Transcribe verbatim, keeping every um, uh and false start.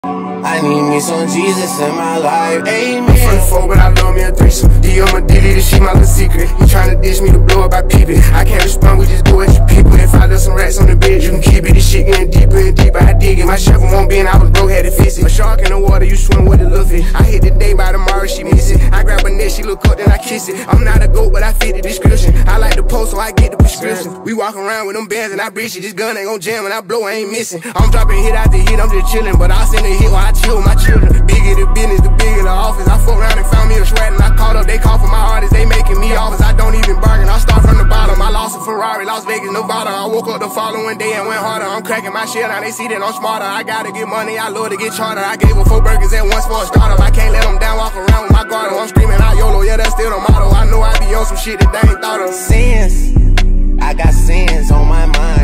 I need me some Jesus in my life, amen. From the four, but I love me a threesome. D on my dilly, this shit my little secret. You tryna dish me to blow up, I peep it. I can't respond, we just do it to people. If I left some rats on the bed, you can keep it. This shit getting deeper and deeper, I dig it. My shovel won't bend, I was broke, had to fix it. A shark in the water, you swim with a little fish. I hit the day, by tomorrow she miss it. I grab her neck, she look up, then I kiss it. I'm not a goat, but I fit the description. I like the post, so I get the prescription. We walk around with them bands and I breach it. This gun ain't gon' jam and I blow, I ain't missing. I'm dropping hit after hit, I'm just chillin'. But I send a hit while I chill with my children. Bigger the business, the bigger the office. I fuck around and found me a shred and I caught up. They call for my artists, they making me offers. I don't even bargain, I start from the bottom. I lost a Ferrari, Las Vegas, Nevada. I woke up the following day and went harder. I'm cracking my shit, now they see that I'm smarter. I gotta get money, I love to get charter. I gave her four burgers at once for a startup. I can't let them down, walk around with my guard. I'm screaming out YOLO, yeah, that's still the motto. I know I be on some shit that they ain't thought of. Sins, I got sins on my mind.